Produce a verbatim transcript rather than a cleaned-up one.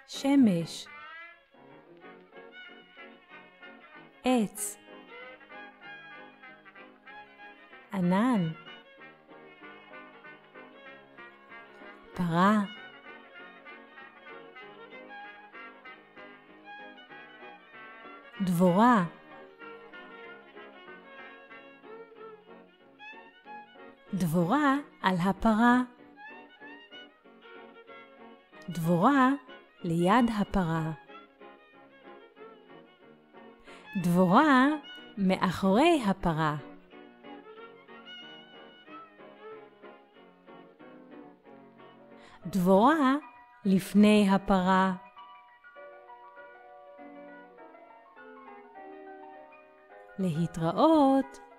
שמש, עץ, ענן, פרה, דבורה, דבורה על הפרה, דבורה ליד הפרה, דבורה מאחורי הפרה, דבורה לפני הפרה, להתראות.